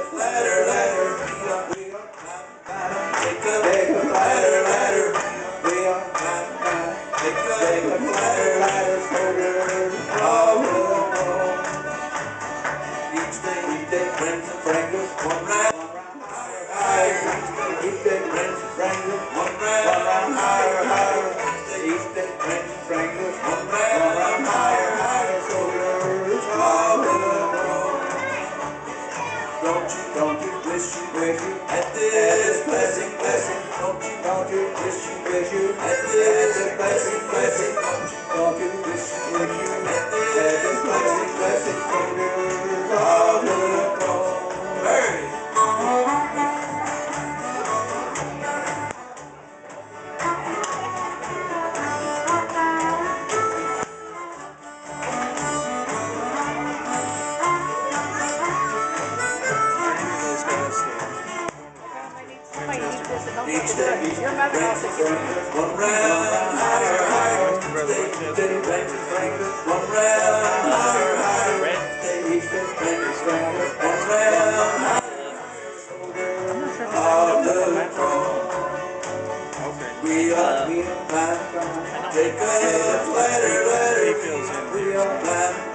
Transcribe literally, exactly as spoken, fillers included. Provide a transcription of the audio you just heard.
ladder, ladder. We are, we are climbing, Jacob, Jacob, ladder, ladder. We are climbing, Jacob, Jacob, ladder, ladder. Soldiers all along. Each day, each day, friends and strangers, one round, one round higher, higher. Each day, friends and strangers, one round, one round higher, higher. Each day, friends and strangers, one round, one round higher, higher. Soldiers all along. Don't you, don't you wish you, wish you had this blessing, blessing? Don't you, don't you wish you, wish you had this blessing, blessing? Don't you, don't you wish you, wish you had this blessing, blessing? Soldiers all along. Hey! Each day, each Your mother also gives me one round higher, higher. Each day, friends and strangers, one round higher, higher. Each day, friends and strangers, one round higher. All the we are, we are climbing, Jacob, ladder, ladder. We are climbing.